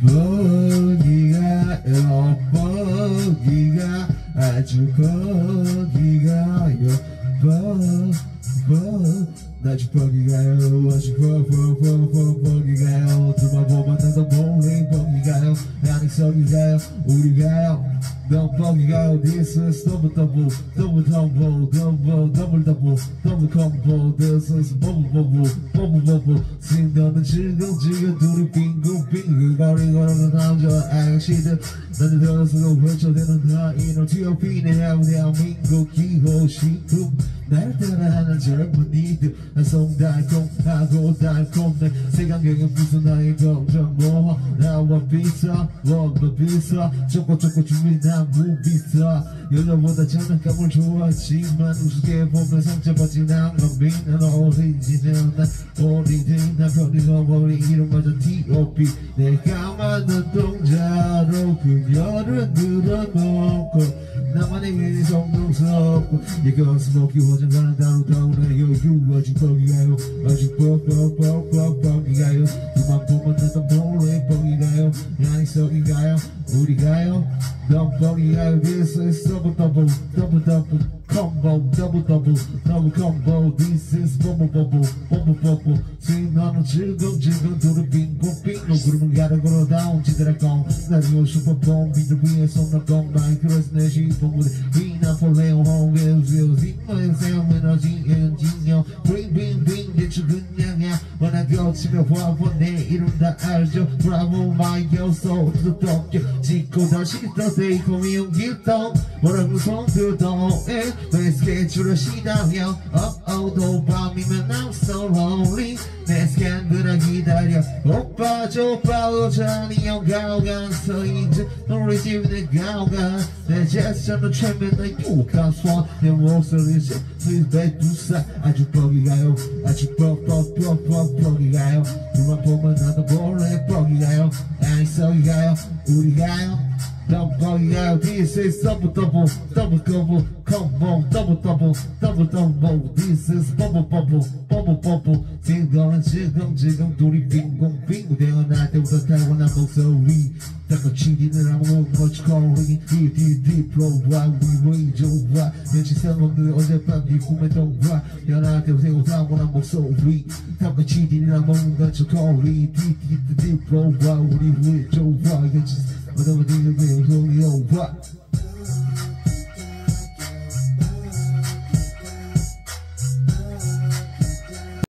뻑이가요 뻑이가 아주 뻑이가요 아주 뻑이가요 아주 뻑이가요 둘만 보면 나도 몰래 뻑이가요 아니 썩이가요 우리가요 넌 뻑이가요 This is double combo This is bubble 지금 너는 지금 둘이 빙글빙글 거리는 남자 아가씨들 나는 들어서도 외쳐대는 다 이런 T.O.P 내 대한민국 기호식품 날 따라하는 젊은이들 송달콤하고 달콤해 세간경에 무슨 나의 걱정 뭐 나와 비싸 뭐가 비싸 조금 준비난 무비싸 여자보다 장난감을 좋아하지만 우습게 보면 상처받지 난 건비난 오리지널 난 오리진 난 편리서버린 이름마저 T.O.P 내가 만든 동자로 그녀를 늘어놓고 나만의 미니 성동스럽고 이것은 먹기 화장하는 다루 다운해요 You 아직 뻑이가요 아직 뻑이가요 그만 보면 나도 몰래 뻑이가요 아니 썩이가요 우리가요 넌 뻑이가요 This is double combo double combo This is bubble 지금 너는 질겅 둘이 빙고 구름을 가려 걸어다운 지드래공 나중에 슈퍼폼 비들 위에 손나공 마이크로스 내 시봉무대 위나 폴레오 홍게우지오 뒷모양 세우면어지 엔진요 빙빙빙 대충 그냥야 워낙 겹치며 화보 내 이름 다 알죠 브라보 마이겨 소도 덮여 짓고 다시 또 데이코 미운 길동 뭐라고 손들도 내 스케줄을 시다며 도 밤이면 I'm so lonely 내 스캔들을 기다려 오빠 좁아 오자니 영가오간서 이제 우리 집에 가오가 내 제스처는 최면의 북한 소원 내 목소리 슬슬 두사 아주 뻑이가요 아주 뻑이가요 그만 보면 나도 몰래 뻑이가요 아니 썩이가요 우리가요 넌 뻑이가요 This is double combo This is bubble 지금 둘이 빙고 대어날 때부터 타고난 목소리 딱 치기는 아무 멋지거리 디플로와 위웨이 좋아 며칠 생각없는 어젯밤 네 꿈에 동화 연할 때부터 타고난 목소리 딱 치기는 아무 멋지거리 디플로와 우리 왜 좋아 며칠 어떤 소리 오와